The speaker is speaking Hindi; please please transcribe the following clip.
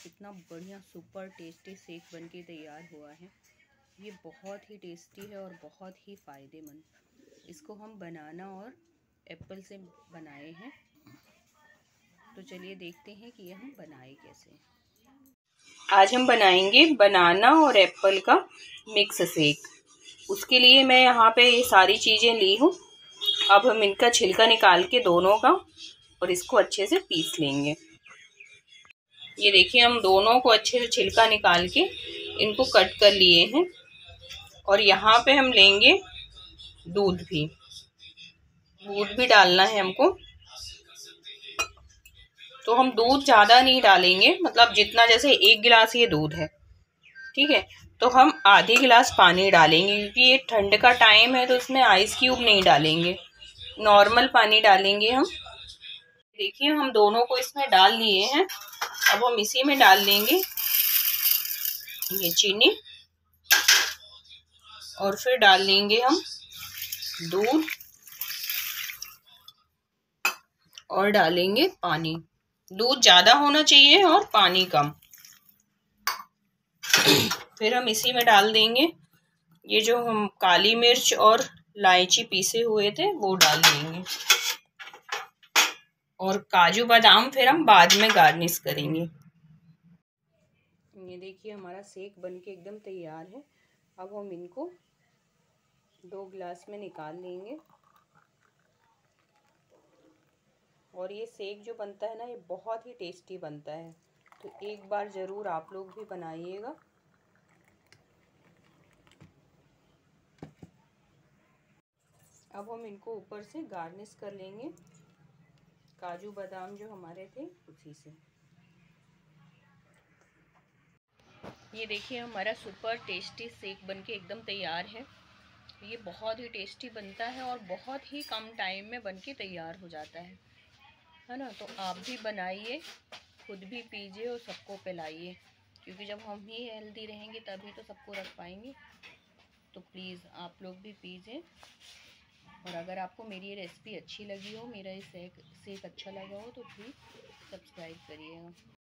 कितना बढ़िया सुपर टेस्टी शेक बनके तैयार हुआ है। ये बहुत ही टेस्टी है और बहुत ही फ़ायदेमंद। इसको हम बनाना और एप्पल से बनाए हैं, तो चलिए देखते हैं कि ये हम बनाए कैसे। आज हम बनाएंगे बनाना और एप्पल का मिक्स शेक। उसके लिए मैं यहाँ पे ये सारी चीज़ें ली हूँ। अब हम इनका छिलका निकाल के दोनों का और इसको अच्छे से पीस लेंगे। ये देखिए, हम दोनों को अच्छे से छिलका निकाल के इनको कट कर लिए हैं। और यहाँ पे हम लेंगे दूध भी डालना है हमको। तो हम दूध ज़्यादा नहीं डालेंगे, मतलब जितना जैसे 1 गिलास ये दूध है, ठीक है, तो हम आधी गिलास पानी डालेंगे, क्योंकि ये ठंड का टाइम है तो इसमें आइस क्यूब नहीं डालेंगे, नॉर्मल पानी डालेंगे हम। देखिए, हम दोनों को इसमें डाल लिए हैं। अब हम इसी में डाल लेंगे ये चीनी और फिर डाल लेंगे हम दूध और डालेंगे पानी। दूध ज़्यादा होना चाहिए और पानी कम। फिर हम इसी में डाल देंगे ये जो हम काली मिर्च और इलायची पीसे हुए थे वो डाल देंगे। और काजू बादाम फिर हम बाद में गार्निश करेंगे। ये देखिए, हमारा शेक बनके एकदम तैयार है। अब हम इनको 2 गिलास में निकाल लेंगे। और ये शेक जो बनता है ना, ये बहुत ही टेस्टी बनता है, तो एक बार ज़रूर आप लोग भी बनाइएगा। अब हम इनको ऊपर से गार्निश कर लेंगे काजू बादाम जो हमारे थे उसी से। ये देखिए, हमारा सुपर टेस्टी शेक बनके एकदम तैयार है। ये बहुत ही टेस्टी बनता है और बहुत ही कम टाइम में बनके तैयार हो जाता है ना। तो आप भी बनाइए, खुद भी पीजिए और सबको पिलाइए, क्योंकि जब हम ही हेल्दी रहेंगे तभी तो सबको रख पाएंगे। तो प्लीज़ आप लोग भी पीजिए। और अगर आपको मेरी ये रेसिपी अच्छी लगी हो, मेरा ये शेक अच्छा लगा हो, तो प्लीज़ सब्सक्राइब करिएगा।